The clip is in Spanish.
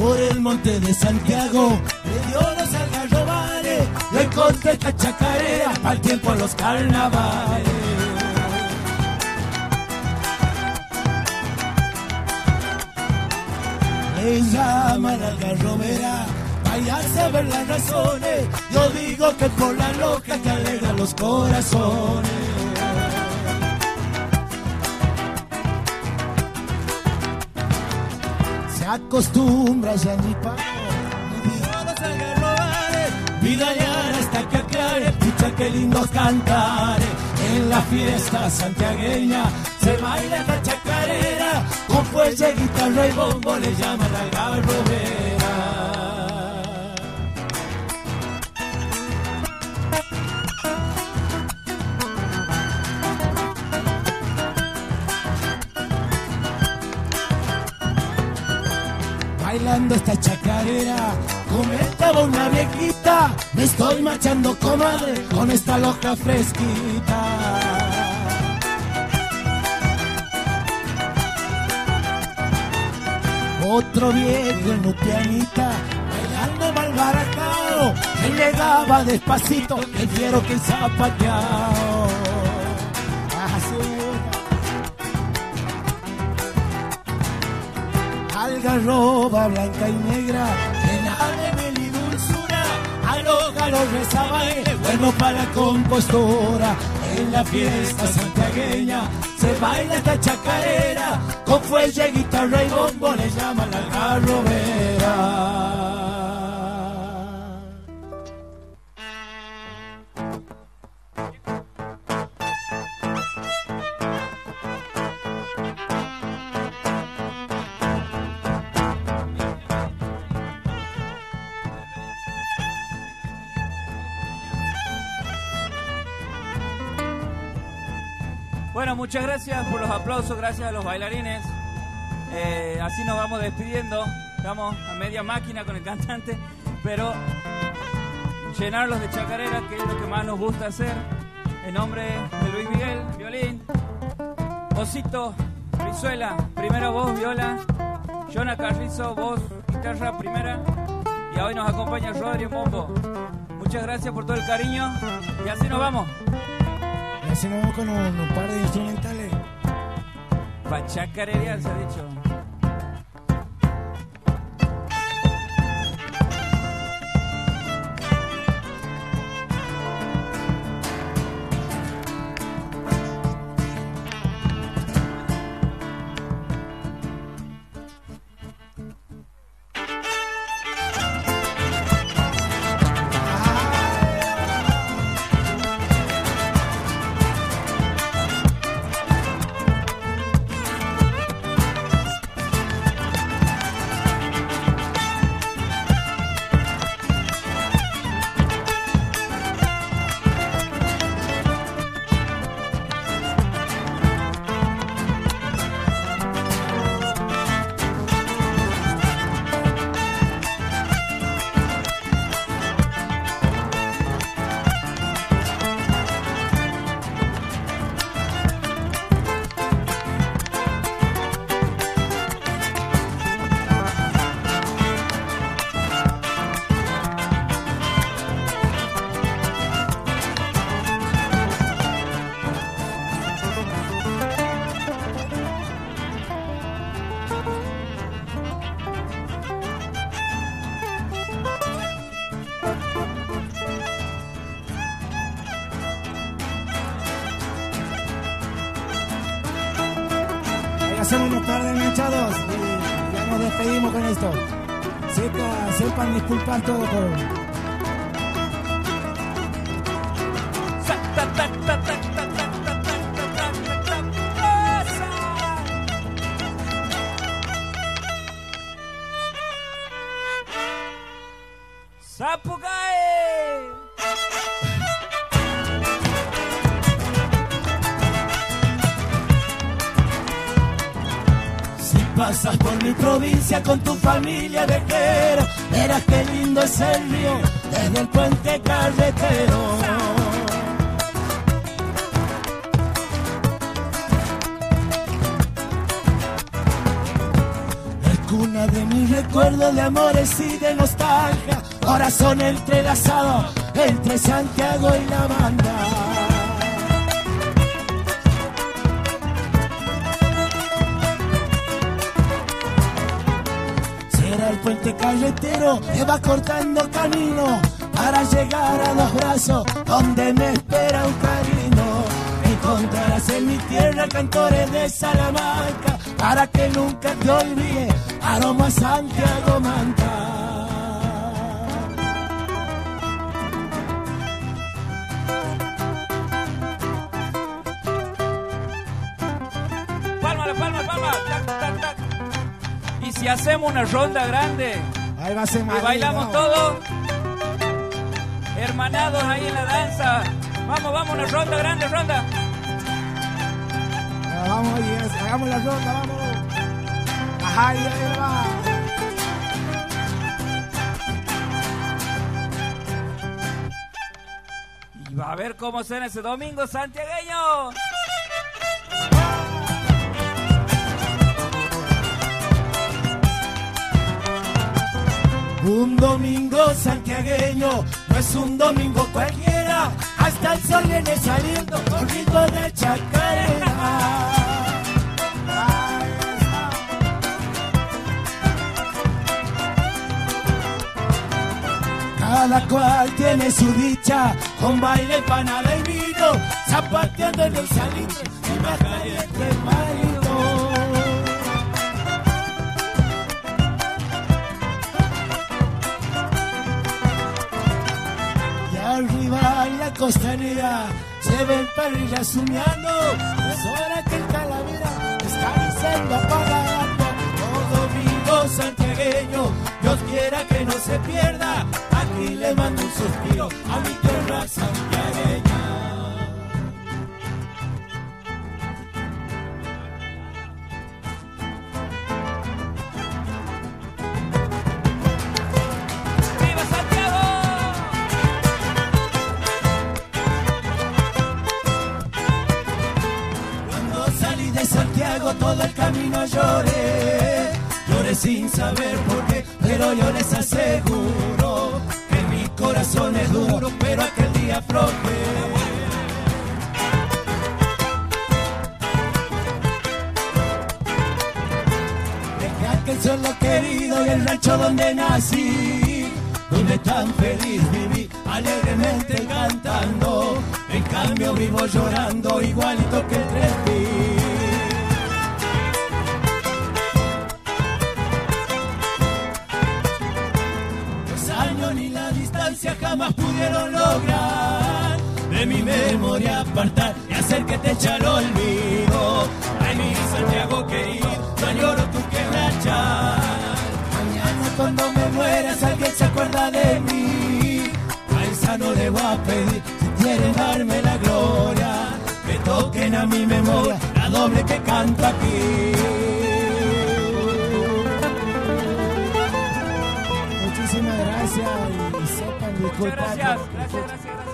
por el monte de Santiago, le dio los algarrobales, le encontré esta chacarera, al tiempo los carnavales. Le llaman algarrobera, váyanse a ver las razones, yo digo que por la loca que alegra los corazones. Se acostumbra ya ni pago, me dio los algarrobales, vida ya hasta que aclare, pucha que lindos cantares. En la fiesta santiagueña se baila esta chacarera, con fuelle, guitarra y bombo le llaman algarrobera. Bailando esta chacarera, comentaba una viejita, me estoy marchando, comadre, con esta loca fresquita. Otro viejo en un pianita, bailando malbaratao, me llegaba despacito, el fiero que zapateao. Algarroba blanca y negra, llena de miel y dulzura, alógalo rezaba, bueno para la compostura. En la fiesta santiagueña se baila esta chacarera, con fuelle, guitarra y bombo le llaman algarrobera. Bueno, muchas gracias por los aplausos, gracias a los bailarines. Así nos vamos despidiendo. Estamos a media máquina con el cantante, pero llenarlos de chacarera, que es lo que más nos gusta hacer. En nombre de Luis Miguel, violín, Osito Brizuela, primera voz, viola, Jonah Carrizo, voz, guitarra, primera, y hoy nos acompaña Rodri en bombo. Muchas gracias por todo el cariño y así nos vamos. Así nos vamos con un par de instrumentales. Pa' chacarerear, se ha dicho. Son unos par de enganchados y ya nos despedimos con esto. Sepan disculpar todo por... Pasas por mi provincia con tu familia viajera, verás qué lindo es el río desde el puente carretero. Es cuna Habla de mis recuerdos de amores y de nostalgia, corazón entrelazado entre Santiago y la banda. Será el puente carretero que va cortando camino para llegar a los brazos donde me espera un cariño. Encontrarás en mi tierra cantores de Salamanca para que nunca te olvide aroma Santiago Manta. Palma, tac, tac, tac. Y si hacemos una ronda grande Ahí va a ser y bailamos todos hermanados ahí en la danza. Vamos, una ronda grande, ronda. Vamos, hagamos la ronda, vamos. Ajá, ahí va. Y va a ver cómo suena ese domingo santiagueño. Un domingo santiagueño no es un domingo cualquiera, hasta el sol viene saliendo con ritmo de chacarera. Cada cual tiene su dicha, con baile, panada y vino, zapateando en el salitre y más caliente el marino. Y arriba en la costanera se ven parrillas humeando, es hora que el calavera está diciendo apagando. Todo domingo santiagueño, Dios quiera que no se pierda. Aquí le mando un suspiro a mi tierra santiagueña. ¡Viva Santiago! Cuando salí de Santiago todo el camino lloré. Lloré sin saber por qué, pero yo les aseguro que mi corazón es duro, pero aquel día afloje. Dejé aquel suelo querido y el rancho donde nací, donde tan feliz viví, alegremente cantando. En cambio vivo llorando igualito que el Trepí. Ni la distancia jamás pudieron lograr de mi memoria apartar y hacer que te eche al olvido. Ay, mi Santiago querido, no lloro tu quebrachar. Mañana cuando me mueras alguien se acuerda de mí. A esa no le voy a pedir, si quieren darme la gloria, que toquen a mi memoria la doble que canto aquí. Muchísimas gracias y sepan disculpar. Muchas gracias.